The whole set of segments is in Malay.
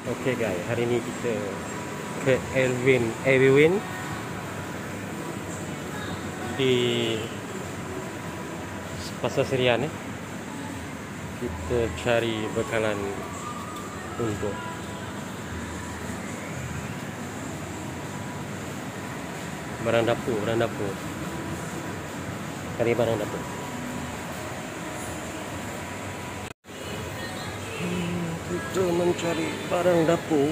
Oke guys, hari ini kita ke Ewin di Pasar Serian Kita cari bekalan untuk barang dapur. Cari barang dapur. Kita mencari barang dapur.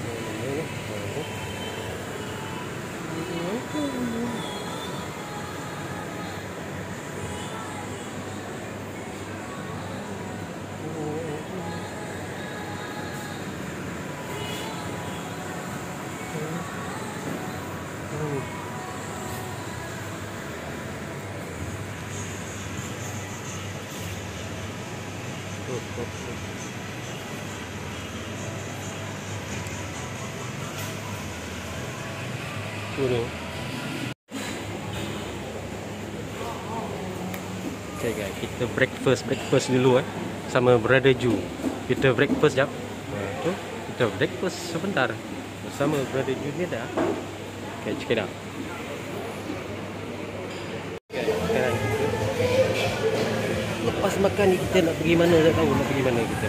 Okay guys, kita breakfast dulu sama Brother Ju. Kita breakfast jap. Tu kita breakfast sebentar bersama Brother Ju ni dah. Okay, check it out. Okay, sekarang kita lepas makan ni kita nak pergi mana, tak tahu nak pergi mana kita.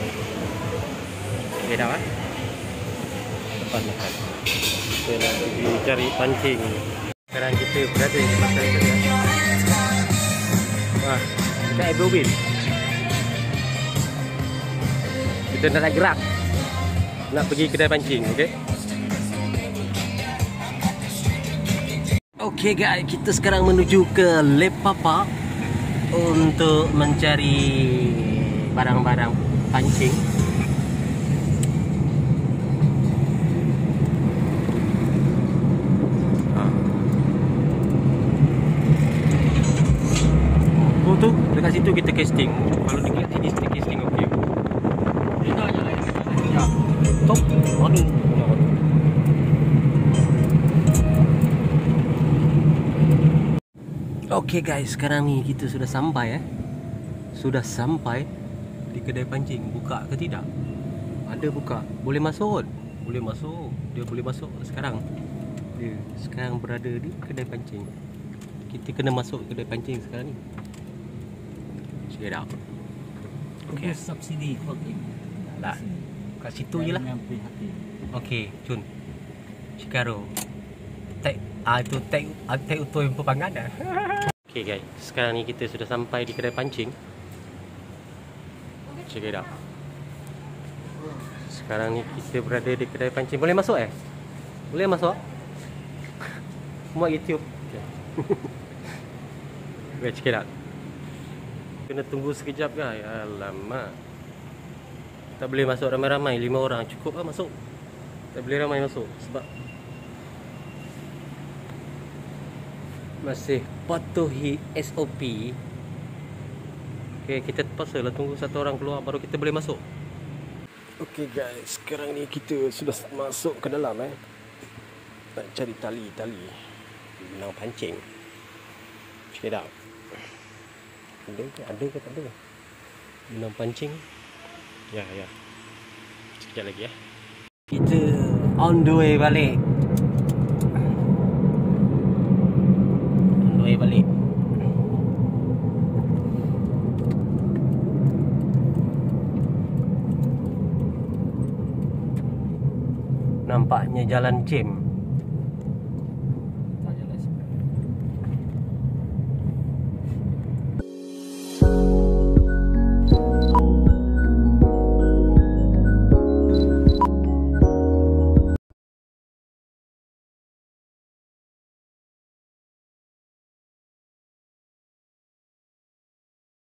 Okay dah lepas makan kita nak pergi cari pancing. Sekarang kita berada di pasar Serian. Dekat Ewin. Kita nak gerak, nak pergi kedai pancing, okey? Okey guys, kita sekarang menuju ke Lepapa untuk mencari barang-barang pancing. Tu dekat situ kita casting. Kalau dekat sini kita casting okey. Ya. Top. Aduh. Okey guys, sekarang ni kita sudah sampai Sudah sampai di kedai pancing. Buka ke tidak? Ada buka. Boleh masuk. Boleh masuk. Dia boleh masuk sekarang. Dia sekarang berada di kedai pancing. Kita kena masuk kedai pancing sekarang ni. Check it out. Okay. Subsidi lah. Kat situ je lah. Okay, cun. Cikaro. Itu tek utuh yang perpangan dah. Okay guys, sekarang ni kita sudah sampai di kedai pancing. Check it out. Sekarang ni kita berada di kedai pancing. Boleh masuk Boleh masuk? Muat YouTube. Okay, check it out. Kena tunggu sekejap guys. Alamak. Tak boleh masuk ramai-ramai, 5 orang cukup lah masuk. Tak boleh ramai masuk sebab masih patuhi SOP. Okay, kita terpaksa lah tunggu satu orang keluar baru kita boleh masuk. Okay guys, sekarang ni kita sudah masuk ke dalam nak cari tali benang pancing. Check it out. Ada ke tak ada? Benang pancing. Ya. Sekejap lagi Kita on the way balik. Nampaknya jalan jam.